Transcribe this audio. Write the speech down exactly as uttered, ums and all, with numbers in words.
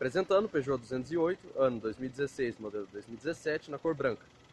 Apresentando o Peugeot duzentos e oito, ano dois mil e dezesseis, modelo dois mil e dezessete, na cor branca.